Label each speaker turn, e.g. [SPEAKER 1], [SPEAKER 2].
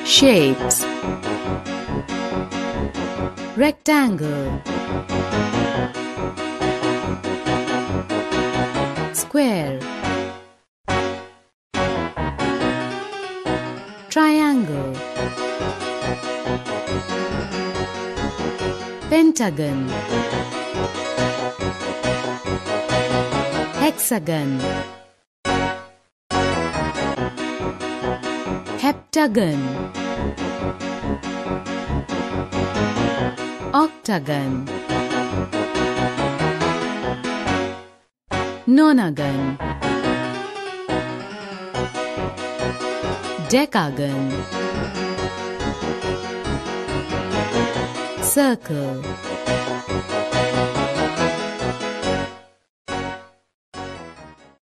[SPEAKER 1] Shapes: rectangle, square, triangle, pentagon, hexagon, heptagon, octagon, nonagon, decagon, circle,